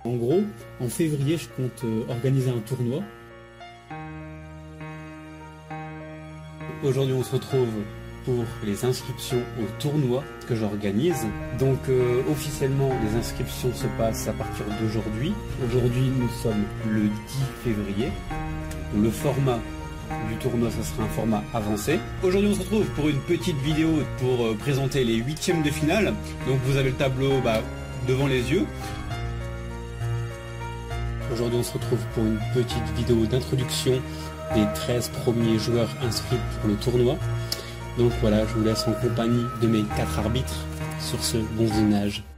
En gros, en février, je compte organiser un tournoi. Aujourd'hui, on se retrouve pour les inscriptions au tournoi que j'organise. Donc officiellement, les inscriptions se passent à partir d'aujourd'hui. Aujourd'hui, nous sommes le 10 février. Le format du tournoi, ça sera un format avancé. Aujourd'hui, on se retrouve pour une petite vidéo pour présenter les huitièmes de finale. Donc vous avez le tableau devant les yeux. Aujourd'hui, on se retrouve pour une petite vidéo d'introduction des 13 premiers joueurs inscrits pour le tournoi. Donc voilà, je vous laisse en compagnie de mes 4 arbitres. Sur ce, bon visionnage.